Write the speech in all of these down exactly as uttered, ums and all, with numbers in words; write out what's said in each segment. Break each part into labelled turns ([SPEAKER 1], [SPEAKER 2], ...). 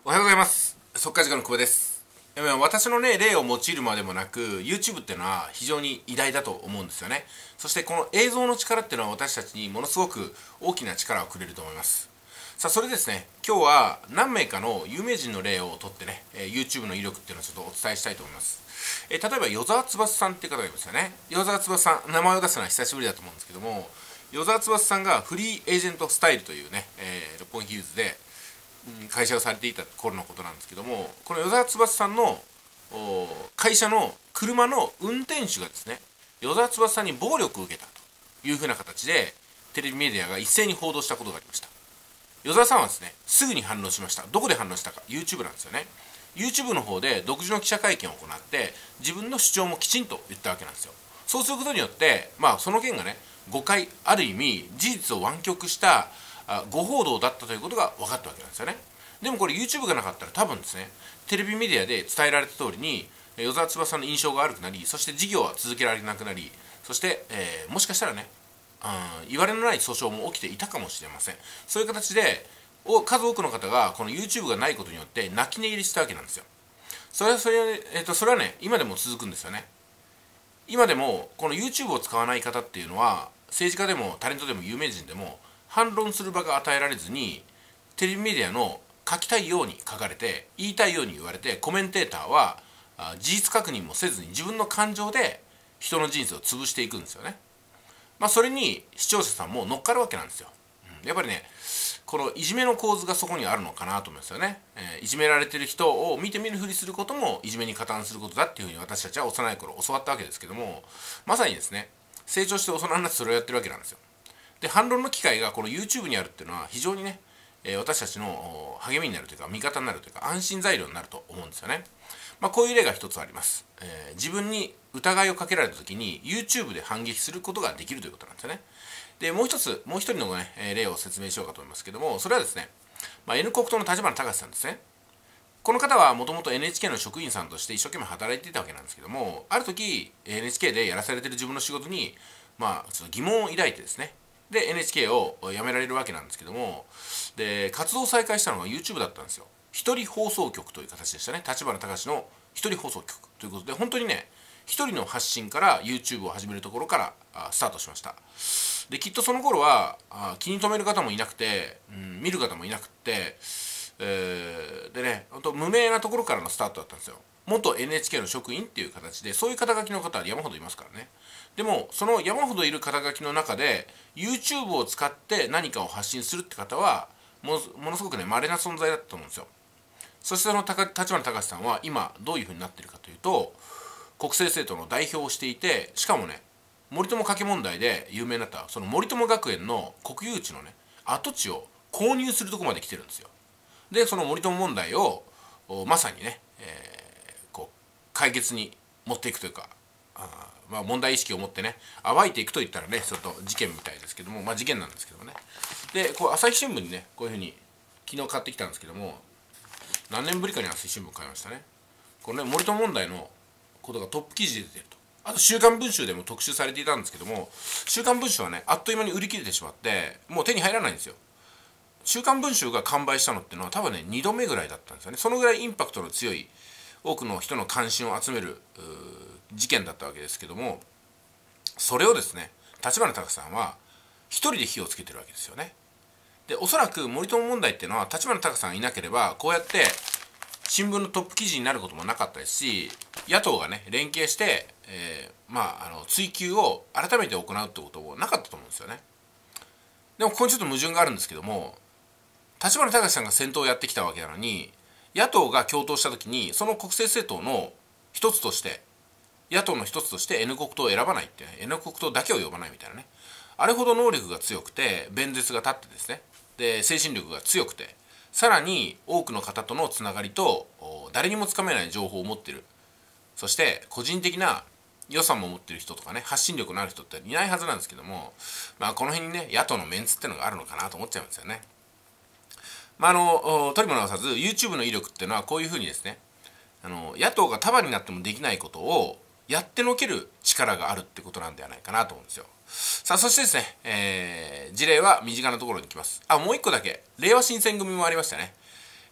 [SPEAKER 1] おはようございます。速稼塾の久保です。私のね、例を用いるまでもなく、YouTube っていうのは非常に偉大だと思うんですよね。そしてこの映像の力っていうのは私たちにものすごく大きな力をくれると思います。さあ、それですね、今日は何名かの有名人の例をとってね、YouTube の威力っていうのをちょっとお伝えしたいと思います。え例えば、与沢翼さんっていう方がいますよね。与沢翼さん、名前を出すのは久しぶりだと思うんですけども、与沢翼さんがフリーエージェントスタイルというね、えー、六本木ヒルズで会社をされていた頃のことなんですけども、この与沢翼さんの会社の車の運転手がですね、与沢翼さんに暴力を受けたというふうな形でテレビメディアが一斉に報道したことがありました。与沢さんはですね、すぐに反応しました。どこで反応したか、 YouTube なんですよね。 YouTube の方で独自の記者会見を行って自分の主張もきちんと言ったわけなんですよ。そうすることによって、まあ、その件がね、誤解、ある意味事実を歪曲した誤報道だったということが分かったわけなんですよね。でもこれ YouTube がなかったら多分ですね、テレビメディアで伝えられた通りに与沢翼さんの印象が悪くなり、そして事業は続けられなくなり、そして、えー、もしかしたらね、うん、言われのない訴訟も起きていたかもしれません。そういう形で数多くの方がこの YouTube がないことによって泣き寝入りしたわけなんですよ。それはそれ、えー、とそれはね、今でも続くんですよね。今でもこの YouTube を使わない方っていうのは、政治家でもタレントでも有名人でも反論する場が与えられずに、テレビメディアの書きたいように書かれて、言いたいように言われて、コメンテーターは事実確認もせずに自分の感情で人の人生を潰していくんですよね。まあ、それに視聴者さんも乗っかるわけなんですよ。やっぱりね、このいじめの構図がそこにあるのかなと思いますよね。えー、いじめられてる人を見て見ぬふりすることもいじめに加担することだっていうふうに私たちは幼い頃教わったわけですけども、まさにですね、成長して大人になってそれをやってるわけなんですよ。で、反論の機会がこの YouTube にあるっていうのは非常にね、えー、私たちの励みになるというか味方になるというか安心材料になると思うんですよね。まあ、こういう例が一つあります。えー、自分に疑いをかけられた時に YouTube で反撃することができるということなんですよね。で、もう一つ、もう一人の、ね、例を説明しようかと思いますけども、それはですね、まあ、N 国党の立花隆さんですね。この方はもともと エヌエイチケー の職員さんとして一生懸命働いていたわけなんですけども、ある時 エヌエイチケー でやらされている自分の仕事に、まあ、ちょっと疑問を抱いてですね、で エヌエイチケー を辞められるわけなんですけども、で活動を再開したのが YouTube だったんですよ。一人放送局という形でしたね。立花隆の一人放送局ということで、本当にね、一人の発信から YouTube を始めるところからスタートしました。で、きっとその頃は気に留める方もいなくて、うん、見る方もいなくて、えー、でね、本当無名なところからのスタートだったんですよ。元 エヌエイチケー の職員っていう形で、そういう肩書きの方は山ほどいますからね。でもその山ほどいる肩書きの中で YouTube を使って何かを発信するって方はものすごくね、稀な存在だったと思うんですよ。そしてその立花隆さんは今どういうふうになっているかというと、国政政党の代表をしていて、しかもね、森友家計問題で有名になったその森友学園の国有地のね、跡地を購入するところまで来てるんですよ。で、その森友問題をまさにね、えー、こう解決に持っていくというか、あ、まあ、問題意識を持ってね、暴いていくといったらね、ちょっと事件みたいですけども、まあ事件なんですけどもね。で、こう朝日新聞にね、こういうふうに昨日買ってきたんですけども、何年ぶりかに朝日新聞買いましたね。これね、森友問題のことがトップ記事で出てると。あと週刊文春でも特集されていたんですけども、週刊文春はね、あっという間に売り切れてしまってもう手に入らないんですよ。週刊文春が完売したのっていうのは多分ね、にどめぐらいだったんですよね。そのぐらいインパクトの強い、多くの人の関心を集める事件だったわけですけども、それをですね、立花隆さんは一人で火をつけてるわけですよね。で、おそらく森友問題っていうのは立花隆さんいなければこうやって新聞のトップ記事になることもなかったですし、野党がね、連携して、えー、まあ、あの追及を改めて行うってこともなかったと思うんですよね。でもここにちょっと矛盾があるんですけども、立花隆さんが先頭をやってきたわけなのに、野党が共闘した時にその国政政党の一つとして、野党の一つとして N 国党を選ばないって、ね、N 国党だけを呼ばないみたいなね、あれほど能力が強くて、弁舌が立ってですね、で精神力が強くて、さらに多くの方とのつながりと誰にもつかめない情報を持っている、そして個人的な予算も持っている人とかね、発信力のある人っていないはずなんですけども、まあ、この辺にね、野党のメンツってのがあるのかなと思っちゃうんですよね。まあ、あの取りも直さず YouTube の威力っていうのはこういうふうにですね、あの野党が束になってもできないことをやってのける力があるってことなんではないかなと思うんですよ。さあ、そしてですね、えー、事例は身近なところに来ます。あ、もう一個だけ、れいわ新選組もありましたね。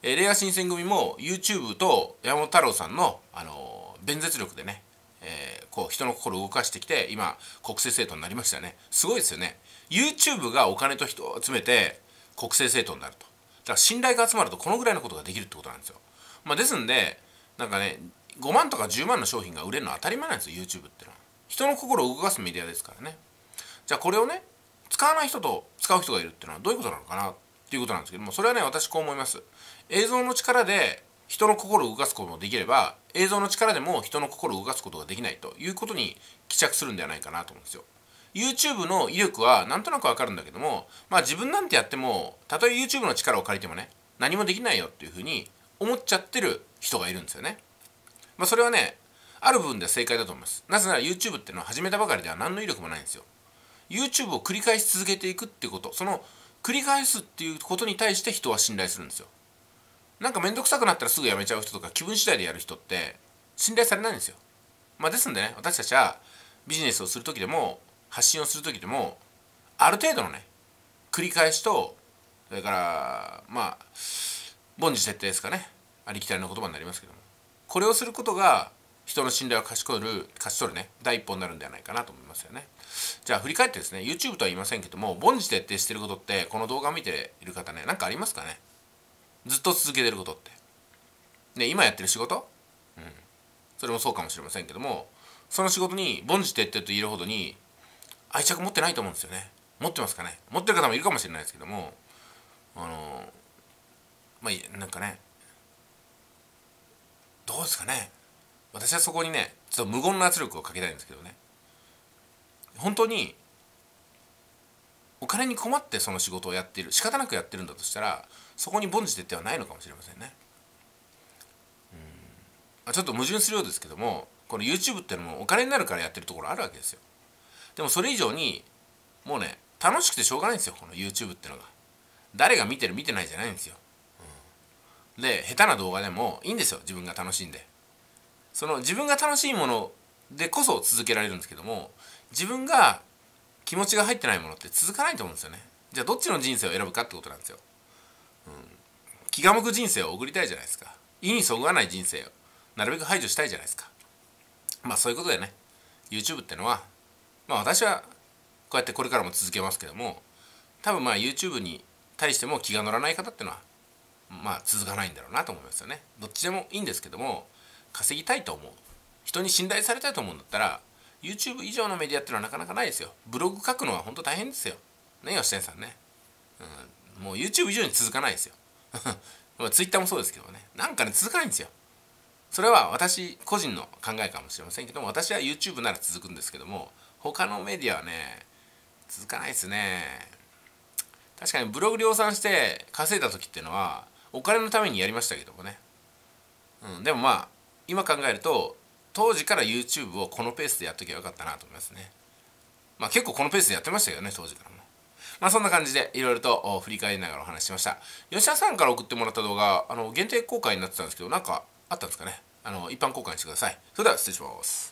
[SPEAKER 1] えー、れいわ新選組も YouTube と山本太郎さんの、あのー、弁舌力でね、えー、こう人の心を動かしてきて今国政政党になりましたよね。すごいですよね。 YouTube がお金と人を集めて国政政党になると。だから信頼が集まるとこのぐらいのことができるってことなんですよ。まあ、ですんでなんかねごまんとかじゅうまんの商品が売れるのは当たり前なんですよ。 YouTube ってのは人の心を動かすメディアですからね。じゃあこれをね使わない人と使う人がいるっていうのはどういうことなのかなっていうことなんですけども、それはね私こう思います。映像の力で人の心を動かすこともできれば映像の力でも人の心を動かすことができないということに帰着するんではないかなと思うんですよ。 YouTube の威力はなんとなくわかるんだけども、まあ自分なんてやってもたとえ YouTube の力を借りてもね何もできないよっていうふうに思っちゃってる人がいるんですよね。まあそれはねある部分では正解だと思います。なぜなら YouTube っていうのは始めたばかりでは何の威力もないんですよ。 YouTube を繰り返し続けていくっていうこと、その繰り返すっていうことに対して人は信頼するんですよ。なんか面倒くさくなったらすぐやめちゃう人とか気分次第でやる人って信頼されないんですよ。まあですんでね私たちはビジネスをする時でも発信をする時でもある程度のね繰り返しとそれからまあ凡事徹底ですかね、ありきたりの言葉になりますけども、これをすることが人の信頼を勝ち取る勝ち取るね第一歩になるんではないかなと思いますよね。じゃあ振り返ってですね YouTube とは言いませんけども凡事徹底してることってこの動画を見ている方ね何かありますかね。ずっと続けてることってね今やってる仕事、うん、それもそうかもしれませんけどもその仕事に凡事徹底と言えるほどに愛着持ってないと思うんですよね。持ってますかね。持ってる方もいるかもしれないですけどもあのまあなんかねどうですかね。私はそこにねちょっと無言の圧力をかけたいんですけどね、本当にお金に困ってその仕事をやっている仕方なくやってるんだとしたらそこに凡事徹底はないのかもしれませんね。うんちょっと矛盾するようですけどもこの YouTube ってのもお金になるからやってるところあるわけですよ。でもそれ以上にもうね楽しくてしょうがないんですよこの YouTube ってのが。誰が見てる見てないじゃないんですよ。うん、で下手な動画でもいいんですよ自分が楽しんで。その自分が楽しいものでこそ続けられるんですけども自分が気持ちが入ってないものって続かないと思うんですよね。じゃあどっちの人生を選ぶかってことなんですよ。うん、気が向く人生を送りたいじゃないですか。意にそぐわない人生をなるべく排除したいじゃないですか。まあそういうことでね YouTube ってのはまあ私はこうやってこれからも続けますけども多分まあ YouTube に対しても気が乗らない方ってのはまあ続かないんだろうなと思いますよね。どっちでもいいんですけども稼ぎたいと思う人に信頼されたいと思うんだったら YouTube 以上のメディアっていうのはなかなかないですよ。ブログ書くのは本当大変ですよね吉谷さんね、うん、もう YouTube 以上に続かないですよTwitter もそうですけどねなんかね続かないんですよ。それは私個人の考えかもしれませんけども私は YouTube なら続くんですけども他のメディアはね続かないですね。確かにブログ量産して稼いだ時っていうのはお金のためにやりましたけどもね、うん、でもまあ今考えると当時から YouTube をこのペースでやっときゃよかったなと思いますね。まあ結構このペースでやってましたけどね当時からも。まあそんな感じでいろいろと振り返りながらお話ししました。吉田さんから送ってもらった動画あの限定公開になってたんですけどなんかあったんですかね。あの一般公開にしてください。それでは失礼します。